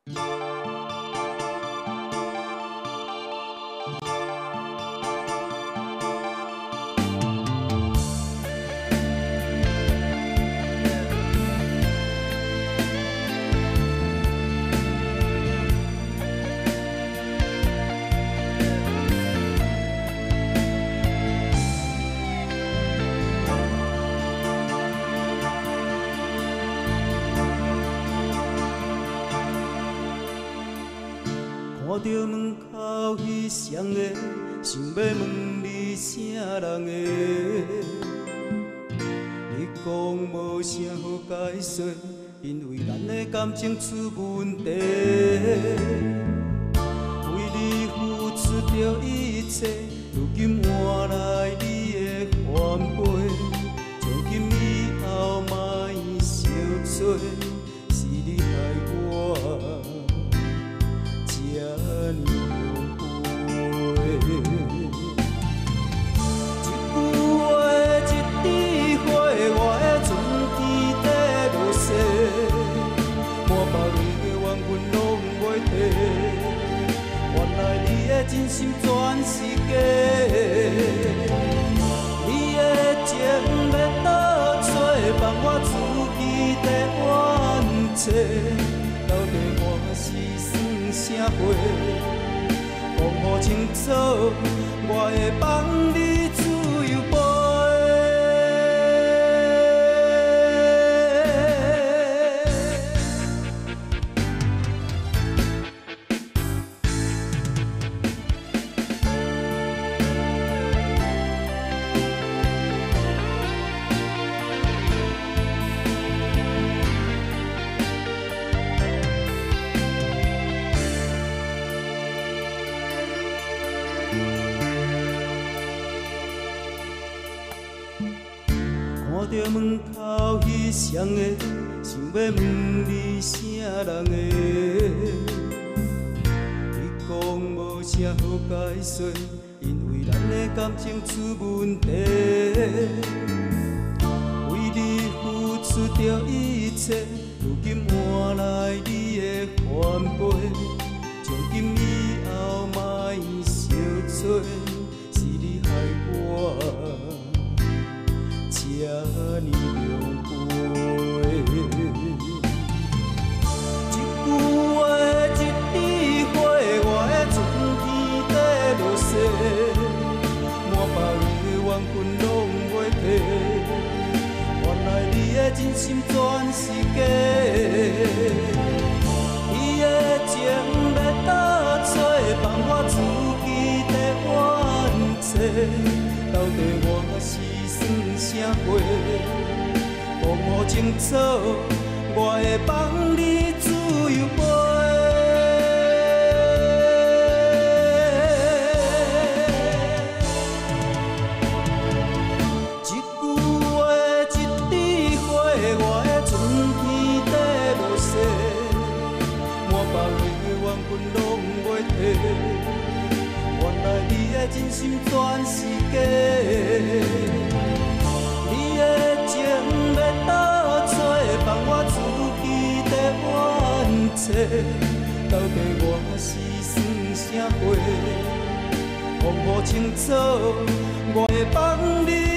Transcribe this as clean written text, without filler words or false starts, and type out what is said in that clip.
看到门口彼双个，想要问你啥人个？你讲无啥好解释，因为咱的感情出问题。为你付出着一切，如今换来你的反背。从今以后莫相做，是你害我。 一句话，一滴花，我的春天在落雪，满腹的怨恨拢袂提。原来你的真心全是假，你的情要倒找，放我自己在冤切。到底我是算啥货？ 讲好清楚，我会放你自由飞。看到门口彼双个，想要问你啥人个？你讲无啥好解释，因为咱的感情出问题。为你付出着一切，如今换来你的反背。从今以后莫相做，是你害我。 这呢凉杯，一句话，一滴花，我的春天在落雪，满腹的怨恨拢袂提。原来你的真心全是假，你的情要倒找，放我自己在冤切。到底我是？ 算啥货？讲好清楚，我会放你自由飞。一句话，一滴花，我的春天在落雪，满腹的怨恨拢袂提。原来你的真心全是假。 你的情要倒找，放我自己在冤切。到底我是算啥货？讲好清楚，我会放你。